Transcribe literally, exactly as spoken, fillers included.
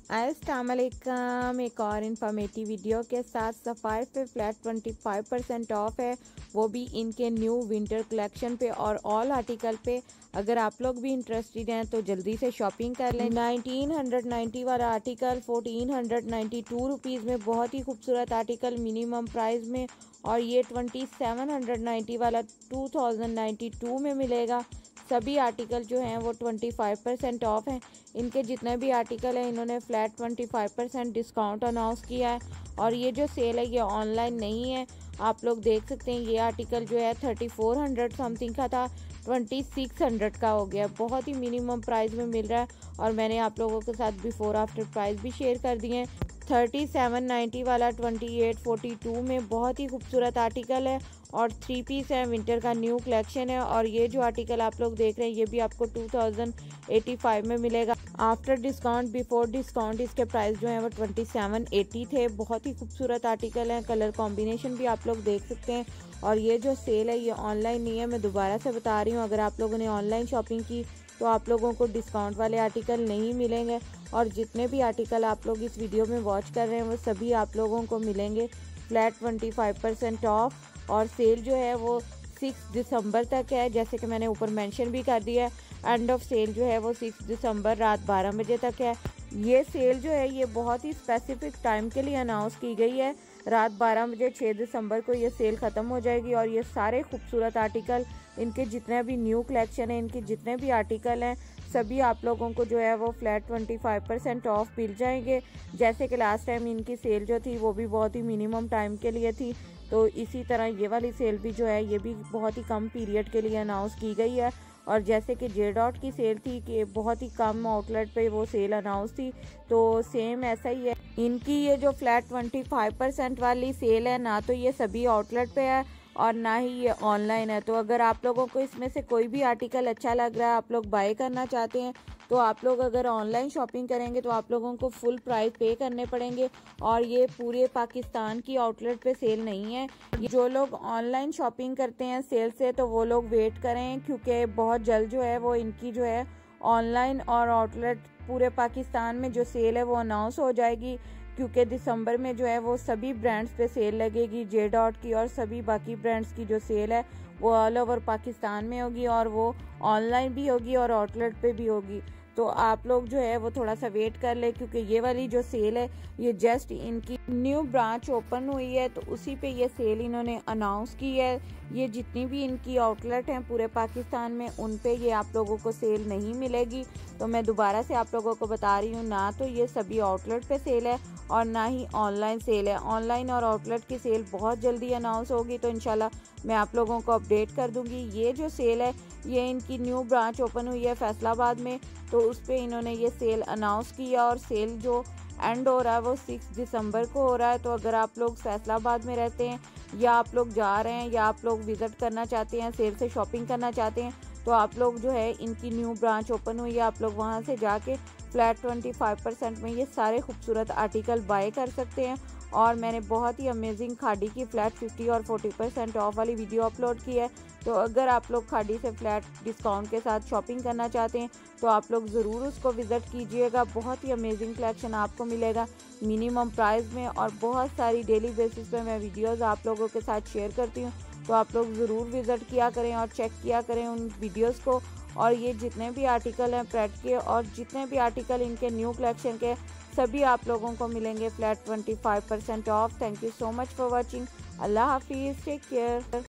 अस्सलाम वालेकुम। एक और इन्फॉर्मेटिव वीडियो के साथ सफ़ायर पे फ्लैट पच्चीस परसेंट ऑफ है, वो भी इनके न्यू विंटर कलेक्शन पे और ऑल आर्टिकल पे। अगर आप लोग भी इंटरेस्टेड हैं तो जल्दी से शॉपिंग कर लें। नाइनटीन हंड्रेड नाइन्टी वाला article fourteen hundred ninety two rupees में, बहुत ही खूबसूरत आर्टिकल मिनिमम प्राइस में। और ये ट्वेंटी सेवन हंड्रेड नाइन्टी वाला टू थाउजेंड नाइन्टी टू में मिलेगा। सभी आर्टिकल जो हैं वो पच्चीस परसेंट ऑफ हैं। इनके जितने भी आर्टिकल हैं इन्होंने फ्लैट पच्चीस परसेंट डिस्काउंट अनाउंस किया है। और ये जो सेल है ये ऑनलाइन नहीं है, आप लोग देख सकते हैं। ये आर्टिकल जो है थर्टी फोर हंड्रेड समथिंग का था, ट्वेंटी सिक्स हंड्रेड का हो गया। बहुत ही मिनिमम प्राइस में मिल रहा है और मैंने आप लोगों के साथ बिफोर आफ्टर प्राइस भी शेयर कर दिए हैं। थर्टी सेवन नाइन्टी वाला ट्वेंटी एट फोर्टी टू में बहुत ही खूबसूरत आर्टिकल है और थ्री पीस है, विंटर का न्यू कलेक्शन है। और ये जो आर्टिकल आप लोग देख रहे हैं ये भी आपको टू थाउजेंड एटी फाइव में मिलेगा आफ्टर डिस्काउंट। बिफोर डिस्काउंट इसके प्राइस जो है वो ट्वेंटी सेवन एटी थे। बहुत ही खूबसूरत आर्टिकल है, कलर कॉम्बिनेशन भी आप लोग देख सकते हैं। और ये जो सेल है ये ऑनलाइन नहीं है, मैं दोबारा से बता रही हूँ। अगर आप लोगों ने ऑनलाइन शॉपिंग की तो आप लोगों को डिस्काउंट वाले आर्टिकल नहीं मिलेंगे। और जितने भी आर्टिकल आप लोग इस वीडियो में वॉच कर रहे हैं वो सभी आप लोगों को मिलेंगे flat twenty five percent off. और सेल जो है वो सिक्स दिसंबर तक है, जैसे कि मैंने ऊपर मेंशन भी कर दिया है। एंड ऑफ सेल जो है वो सिक्स दिसंबर रात बारह बजे तक है। ये सेल जो है ये बहुत ही स्पेसिफिक टाइम के लिए अनाउंस की गई है। रात बारह बजे छः दिसंबर को ये सेल ख़त्म हो जाएगी। और ये सारे खूबसूरत आर्टिकल, इनके जितने भी न्यू कलेक्शन है, इनके जितने भी आर्टिकल हैं सभी आप लोगों को जो है वो flat twenty five percent off मिल जाएंगे। जैसे कि लास्ट टाइम इनकी सेल जो थी वो भी बहुत ही मिनिमम टाइम के लिए थी, तो इसी तरह ये वाली सेल भी जो है ये भी बहुत ही कम पीरियड के लिए अनाउंस की गई है। और जैसे कि जे डॉट की सेल थी कि बहुत ही कम आउटलेट पे वो सेल अनाउंस थी, तो सेम ऐसा ही है। इनकी ये जो फ्लैट ट्वेंटी फाइव परसेंट वाली सेल है ना तो ये सभी आउटलेट पे है और ना ही ये ऑनलाइन है। तो अगर आप लोगों को इसमें से कोई भी आर्टिकल अच्छा लग रहा है, आप लोग बाय करना चाहते हैं, तो आप लोग अगर ऑनलाइन शॉपिंग करेंगे तो आप लोगों को फुल प्राइस पे करने पड़ेंगे। और ये पूरे पाकिस्तान की आउटलेट पे सेल नहीं है। जो लोग ऑनलाइन शॉपिंग करते हैं सेल से तो वो लोग वेट करें, क्योंकि बहुत जल्द जो है वो इनकी जो है ऑनलाइन और आउटलेट पूरे पाकिस्तान में जो सेल है वो अनाउंस हो जाएगी। क्योंकि दिसंबर में जो है वो सभी ब्रांड्स पे सेल लगेगी, जे डॉट की और सभी बाकी ब्रांड्स की जो सेल है वो ऑल ओवर पाकिस्तान में होगी और वो ऑनलाइन भी होगी और आउटलेट पे भी होगी। तो आप लोग जो है वो थोड़ा सा वेट कर ले, क्योंकि ये वाली जो सेल है ये जस्ट इनकी न्यू ब्रांच ओपन हुई है तो उसी पे ये सेल इन्होंने अनाउंस की है। ये जितनी भी इनकी आउटलेट हैं पूरे पाकिस्तान में उन पे ये आप लोगों को सेल नहीं मिलेगी। तो मैं दोबारा से आप लोगों को बता रही हूँ, ना तो ये सभी आउटलेट पे सेल है और ना ही ऑनलाइन सेल है। ऑनलाइन और आउटलेट की सेल बहुत जल्दी अनाउंस होगी तो इंशाल्लाह मैं आप लोगों को अपडेट कर दूंगी। ये जो सेल है ये इनकी न्यू ब्रांच ओपन हुई है फैसलाबाद में, तो उस पर इन्होंने ये सेल अनाउंस किया। और सेल जो एंड हो रहा है वो सिक्स दिसंबर को हो रहा है। तो अगर आप लोग फैसलाबाद में रहते हैं या आप लोग जा रहे हैं या आप लोग विज़िट करना चाहते हैं, सेल से शॉपिंग करना चाहते हैं, तो आप लोग जो है इनकी न्यू ब्रांच ओपन हुई है, आप लोग वहां से जाके फ्लैट ट्वेंटी फाइव परसेंट में ये सारे खूबसूरत आर्टिकल बाय कर सकते हैं। और मैंने बहुत ही अमेजिंग खाड़ी की फ्लैट फिफ्टी और फोर्टी परसेंट ऑफ वाली वीडियो अपलोड की है। तो अगर आप लोग खाड़ी से फ्लैट डिस्काउंट के साथ शॉपिंग करना चाहते हैं तो आप लोग ज़रूर उसको विज़िट कीजिएगा। बहुत ही अमेजिंग कलेक्शन आपको मिलेगा मिनिमम प्राइस में। और बहुत सारी डेली बेसिस पे मैं वीडियोस आप लोगों के साथ शेयर करती हूँ, तो आप लोग ज़रूर विज़िट किया करें और चेक किया करें उन वीडियोस को। और ये जितने भी आर्टिकल हैं प्रेट के और जितने भी आर्टिकल इनके न्यू कलेक्शन के सभी आप लोगों को मिलेंगे flat twenty five percent off. Thank you so much for watching. अल्लाह हाफिज़, टेक केयर।